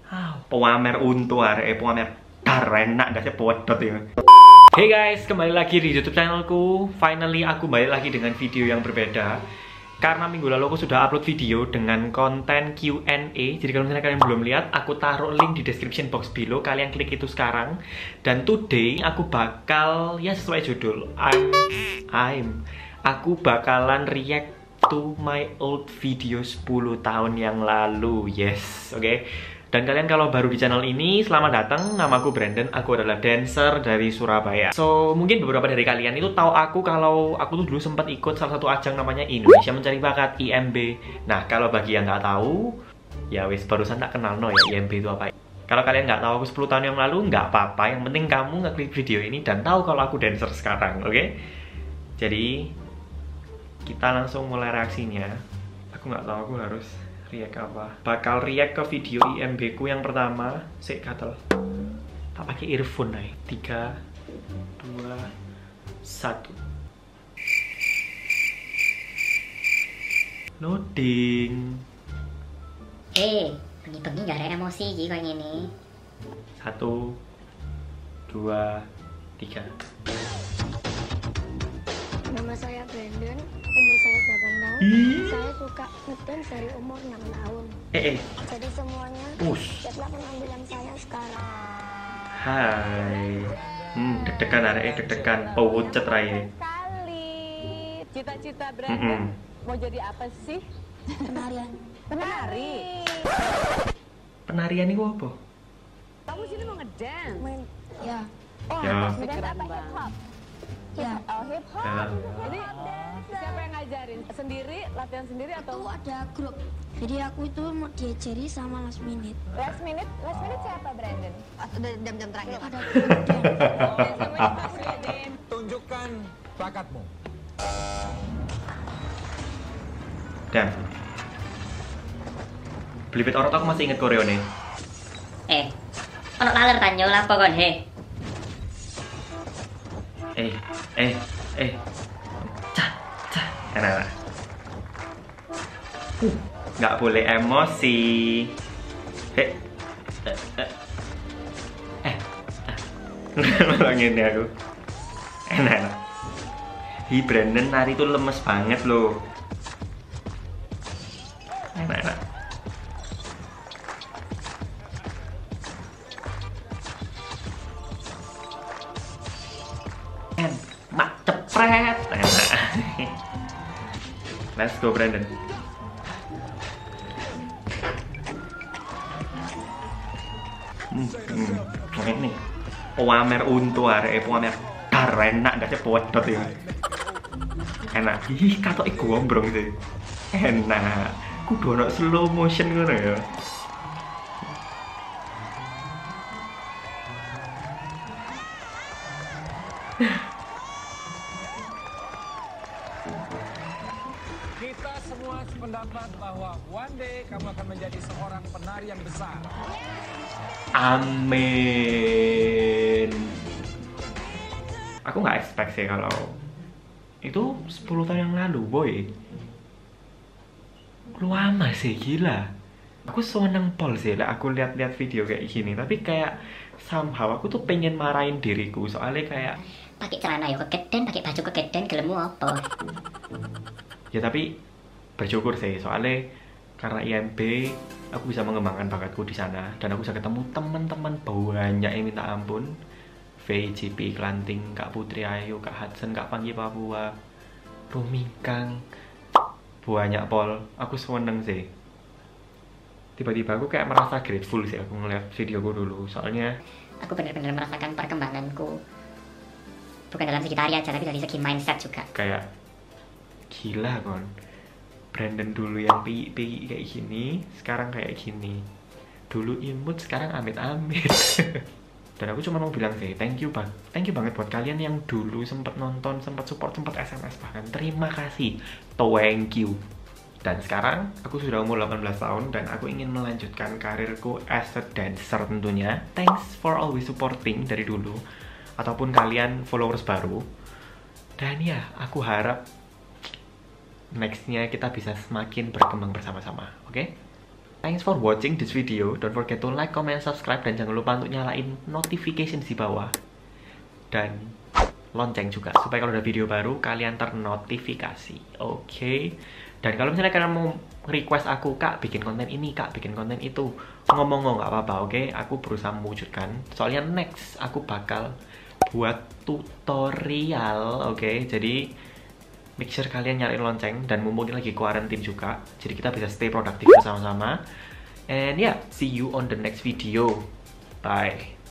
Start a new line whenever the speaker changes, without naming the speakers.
Pamer untu arek, pamer enak gak sih podot ya. Hey guys, kembali lagi di YouTube channelku. Finally aku balik lagi dengan video yang berbeda. Karena minggu lalu aku sudah upload video dengan konten Q&A. Jadi kalau misalnya kalian belum lihat, aku taruh link di description box below. Kalian klik itu sekarang. Dan today aku bakal, ya sesuai judul, aku bakalan react to my old video 10 tahun yang lalu. Yes, oke. Dan kalian kalau baru di channel ini, selamat datang. Namaku Brandon, aku adalah dancer dari Surabaya. So, mungkin beberapa dari kalian itu tahu aku kalau aku tuh dulu sempat ikut salah satu ajang namanya Indonesia Mencari Bakat, IMB. Nah, kalau bagi yang nggak tahu, ya wis barusan tak kenal no ya IMB itu apa. Kalau kalian nggak tahu aku 10 tahun yang lalu, nggak apa-apa. Yang penting kamu ngeklik video ini dan tahu kalau aku dancer sekarang, oke? Jadi, kita langsung mulai reaksinya. Aku nggak tahu aku harus react apa. Bakal react ke video IMB ku yang pertama. Sik gatel. Tak pakai earphone nih. 3 2 1. Loading.
Bengi-bengi gak ada emosi iki koyo ngene.
1 2 3.
Nama saya Brandon, umur saya 8 tahun. Saya suka ngedance dari umur 6 tahun. Jadi semuanya siaplah penampilan saya sekarang.
Hai. Deg-degan arek, deg-degan pucet rae.
Sekali. Cita-cita Brandon mau jadi apa sih?
Penarian.
Penari.
Penarian itu apa?
Kamu sini mau ngedance?
Ya.
Oh,
Ya.
pasti keren banget.
Ya.
Oh, hip hop.
Ya.
Jadi siapa yang ngajarin? Sendiri, latihan sendiri
Itu
atau
ada grup. Jadi aku itu mau diajari sama last minute.
last minute? Last minute siapa Brandon?
Atau jam-jam terakhir. Ada grup dance.
Tunjukkan bakatmu.
Dan Blibet Orot aku masih inget koreo nih.
Ono taler tanyo apa kon he?
Cah, enak. Nggak boleh emosi. Malah ngene aku. Enak. Hi Brandon nari tuh lemes banget loh. Enak. Mak cepret. Enak. Let's go Brandon. Ini pamer untu arek, pamer enak gak sih podot ya. Enak. Ih, katoke gombrong sih. Enak. Kudu ono slow motion ngono ya.
Kita semua sependapat bahwa one day kamu akan menjadi seorang penari yang besar.
Amin. Aku nggak expect sih kalau itu 10 tahun yang lalu, boy. Lama sih, gila. Aku seneng pol sih lah aku lihat-lihat video kayak gini, tapi kayak somehow aku tuh pengen marahin diriku soalnya kayak
Pakai celana yo kegeden, pakai baju kegeden gelemu apa?
ya tapi bersyukur sih soalnya karena IMB aku bisa mengembangkan bakatku di sana dan aku bisa ketemu teman-teman banyak yang minta ampun. VJP Klanting, Kak Putri Ayu, Kak Hudson, Kak Panggi Papua, Rumingkang, banyak pol. Aku seneng sih. Tiba-tiba aku kayak merasa grateful sih aku ngeliat videoku dulu soalnya
Aku benar-benar merasakan perkembanganku. Bukan dalam segi tari aja, tapi dari segi mindset juga.
kayak gila kon. Brandon dulu yang pi kayak gini, sekarang kayak gini. Dulu imut, sekarang amit-amit. Dan aku cuma mau bilang sih, thank you banget buat kalian yang dulu sempat nonton, sempat support, sempat SMS bahkan. Terima kasih, thank you. Dan sekarang aku sudah umur 18 tahun dan aku ingin melanjutkan karirku as a dancer tentunya. Thanks for always supporting dari dulu. Ataupun kalian followers baru. Dan ya, aku harap nextnya kita bisa semakin berkembang bersama-sama, oke? Thanks for watching this video. Don't forget to like, comment, subscribe, dan jangan lupa untuk nyalain notification di bawah dan lonceng juga supaya kalau ada video baru kalian ternotifikasi. Oke. Dan kalau misalnya kalian mau request aku, Kak bikin konten ini, Kak bikin konten itu, ngomong nggak apa-apa, oke? Aku berusaha mewujudkan. Soalnya next aku bakal buat tutorial, oke? Jadi make sure kalian nyalain lonceng, dan mumpung lagi quarantine juga, jadi kita bisa stay produktif bersama-sama. And yeah, see you on the next video. Bye.